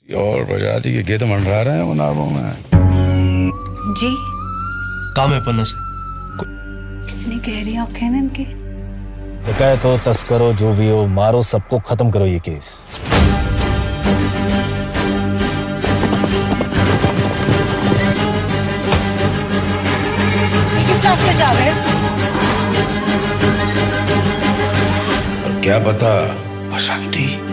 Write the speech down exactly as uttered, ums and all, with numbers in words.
और प्रजाति के गेट मंडरा रहे हैं वो नावों में। जी काम है पन्ना से। कितनी गहरी आंखें हैं इनकी। डकैत हो, तस्करो, जो भी हो, मारो सबको, खत्म करो ये केस। किस रास्ते जा रहे हैं? और क्या पता बसंती